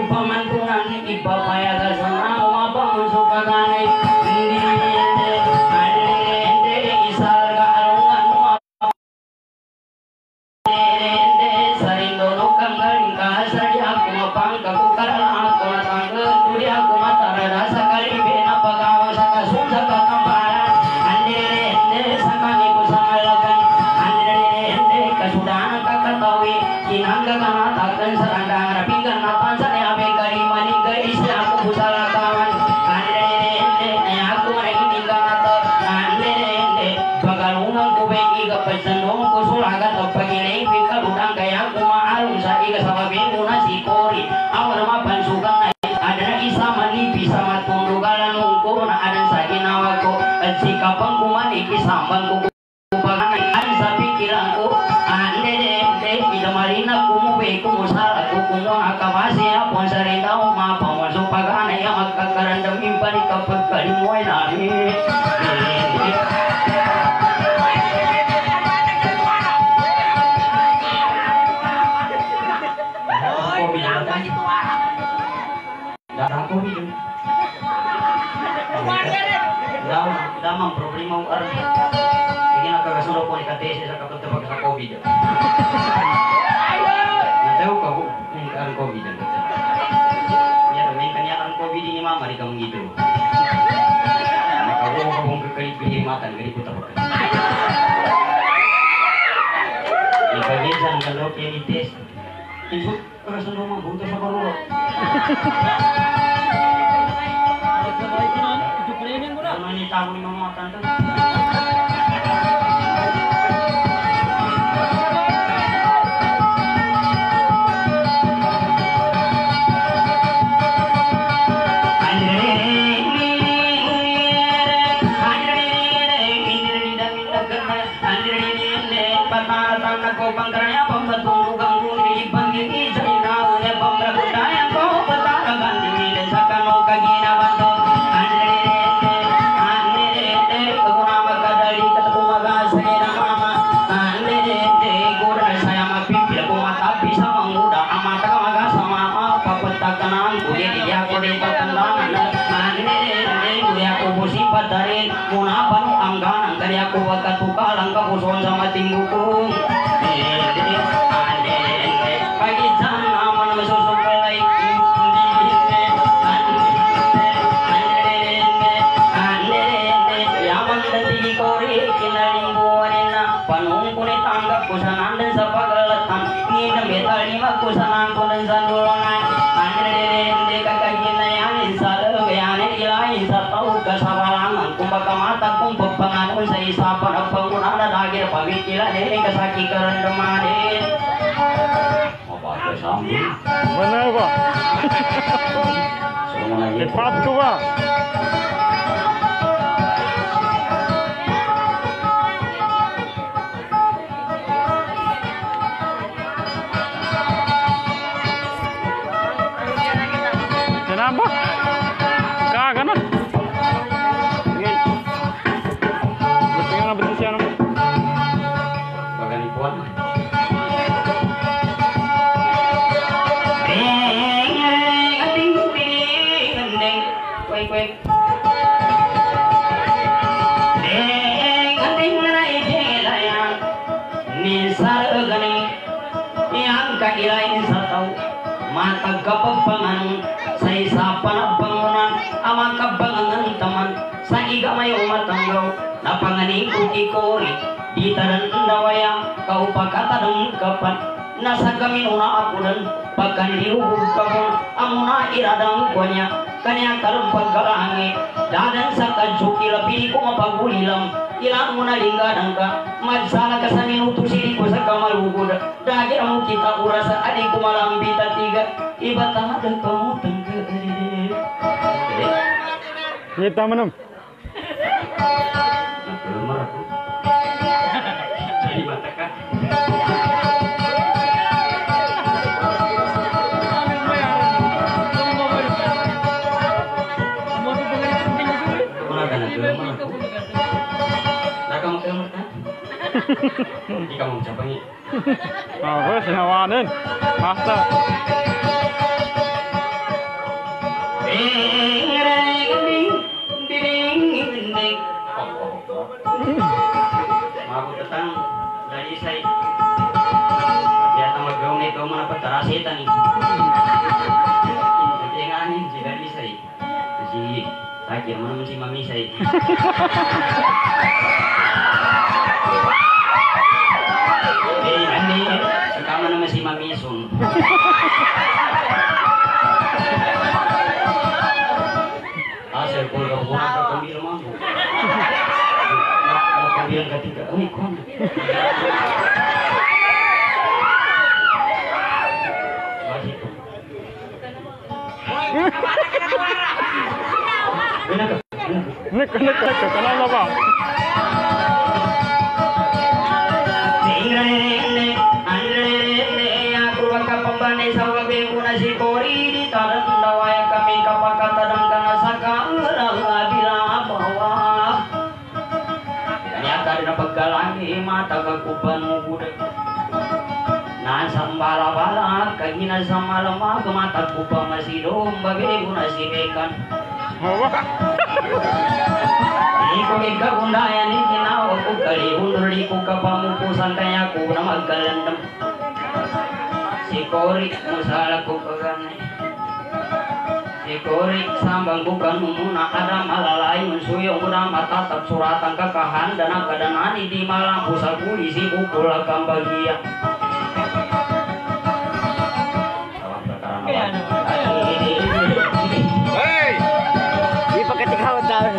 pamantunan iba payaga sana umabang supagane ende isal ga alungan ende sarindono kanggaling kahasari aku mapang kakukaran aku natangga turi aku matara rasa kali bena pagawa saka sumsa katambaran ende sakani ku samalagan ende kasudahan kakatawi kinangga kana takkan serandang rapinggan napan sane abe kari mani garis aku busala kawan ende aku mereka tinggal nato ende bagalungan ku beki ka pesendong ku sulaga topagileng pikal udang kaya ku maalung sa iga sama bingu nasi kori awal mapan sugang ada na isa mani bisa matundugalan ungko na ada sa ginawa ko at sikapang kumani kisambang ko kupaganay an sa pikiran ko ande idamarina kumubi kumusala ko kumuha kamasi apon sa rin daw mapawaso pagana yung magkakarandam impani kapag kalimoy namin damang problema ang araw hindi nakakasunod po ni Katese sa kapatapag sa COVID natayo ka po ang COVID yan may kanya ang COVID ni mama di ka mong ito nakakuha ka pong kakalit-kalimatan ganito tapag ikagisan ka daw kaya ni test isot kakasunod mo bunta sa barulok ano ni tamo ni mga tanda muna panu angganan kali aku bakat tukalang kapuson sama timbukung pagi sana mana mesusuk kelai yaman dati kori kinalimbuanina panung kuni tanggap kusanan dan sapagaletan ngidam betal lima kusanan kunan sandulongan kakaginayanin sa lagayanin ilahin sa tao kasawalangan kumbaga mata kung pagpanganon sa isapan at pangunan na dagir pagkikila kasaki karandamanin mabaga sa amin benar ba? Cepat ko ba? Kenapa? Kagak kan? Betul yang betul siapa? Bagani puan. Mata kapagpangan sa isa panagpangunan amang kabangangan taman sa iga may umatanggaw na panganing kukikori di taran nawaya kaupakatadang kapan nasa gaminuna akudan pagkanilihubog kapon amuna iradang kuanya kanya karumpagkarangi dadan sa kadsuki lapili ko mapagulilam ilang muna linggadang ka madsala ka sa minuto sili ko sa kamalugod dahil mo kita urasa adik ko malambit at tiga iba tahadan kamu tangga Kita menum. Ikaw mong sabangi. Sinawanin. Basta. Andi, kamu nama si Mami Sun. Asal kalau kau nak kembali mampu. Nak kembali ketiga, kon. Masih tu. Kenapa Pak? Aku akan pembani sawah beguna si kori di taran dawai kami kapakata dan kana sakala bila bawah. Ternyata di pagalangi mata kakupan muda. Nan sambala-bala kagina samalama mata kupa masih domba beguna si bekan. Iko ikagundayan ni ginawa ko kali undur di ko kapamupusan kaya ko na magkalandam. Si Korik musala ko kaganay. Si Korik sambang bukan muna ada malalay mensuyo muna matatap suratan kakahanda na kadanani di malampu sa polisi ukul akang bagia. Hey! Di pagkatikawad daw.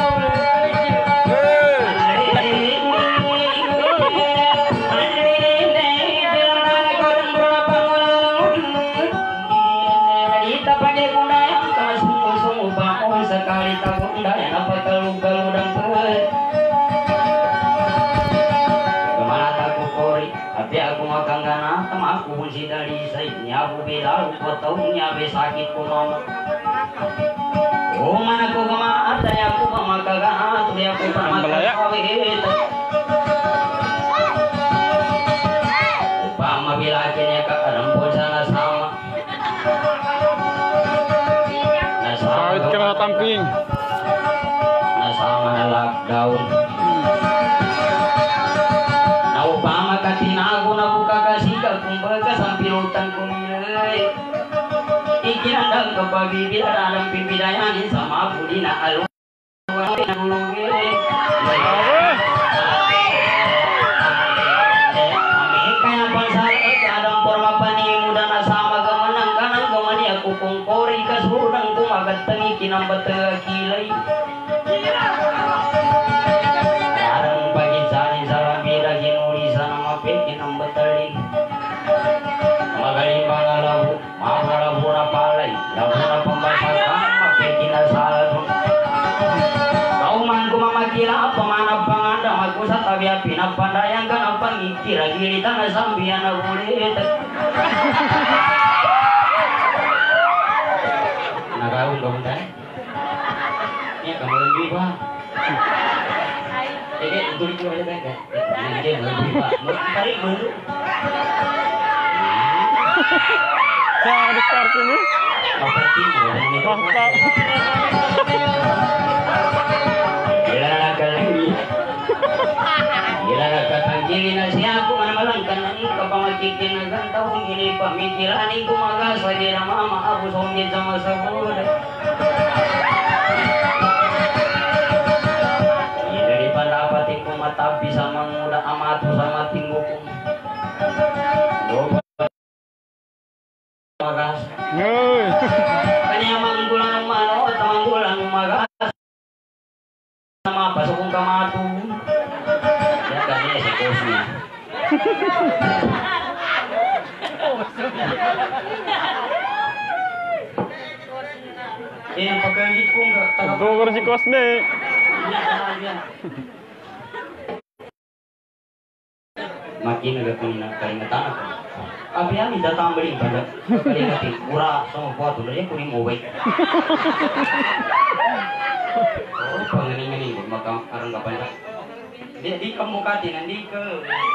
Sekali takut daya apa galu-galu dan kemana takut kori tapi aku makan gana tem aku kunci dari saya aku bilang kau tahu nyabe sakit ku mama oh mana ku kemana ada aku makan gana tuh ya aku pernah kawin upama bila akhirnya kak rembut sana sama Kawit ka na sa tamping. Nasama na lockdown. Naupama ka tinago na buka kasika kumbaga sampirutan kumilay. Ikinandang ka pabibila ng pipidayanin sa mapuli na alwa. Kaya pansalat kadang forma panimuda na sama gamanang kanang gamani ako kung kori kasurang kumagat tangi kinambat kilay. Karang pagisanin sa lambira ginulisan ang mapit kinambat taling. Magaling pangalabu, mamalabu na palay, labu na pambasakan, mapit kinasaladun. Kauman kumamakila, pamanap panganda, magkusat abya pinapandayan ka ng pangikira, gilitan na sambiyan na ulit. Nagawin ka muna eh? Iya, kamu lebih pak. Tulis ko aja kan? Hindi, lebih pak. Tarik dulu. Sa start ini. Pasti Basta. Gila lagi. Gila katangkili na siya ako malang kanan kapamakikin na gantawang ini pamikirani ko magasa di na mama ako songit sa masabod. Dari pandapat ko matabi sa manguda amato sa matinggo ko. Magas. Ngoy. Kanya manggulang mano at manggulang magas. Sama pasok kong kamato. Ya kanya sa kosi. Eh, pagkagit ko nga taga. Gogor si Cosme. Makin agak kuning karingatan ako. Abi ami datang beli pada karingatin murah sama foto dia kuning mobile. Oh, panganing-aning maka karang kapan. Di kamu kati nanti ke.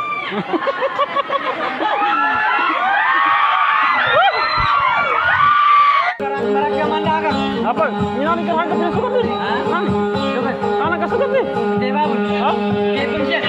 Apa? Ini kan hangkap yang suka sih. Anak suka sih. Tidak bagus. Oh, kayak pensiun.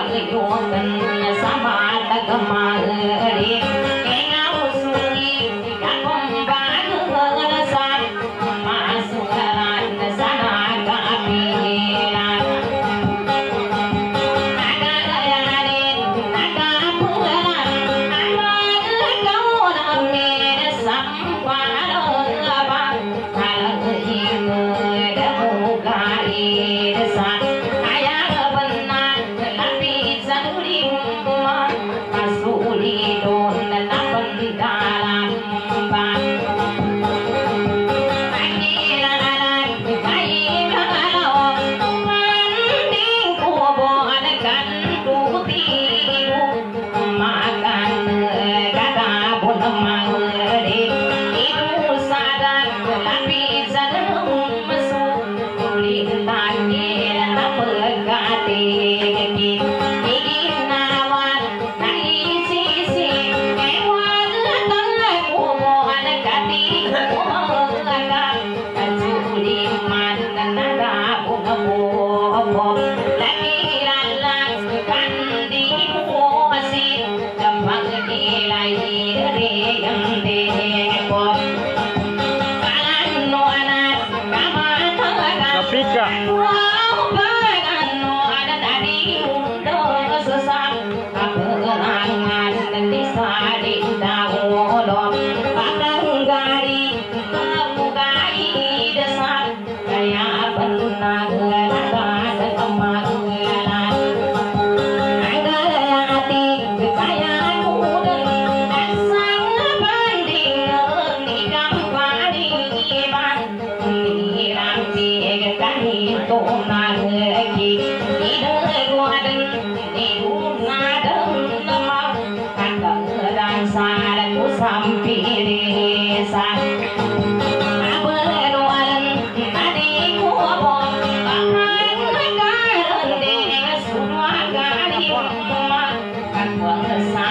Kapika. Sa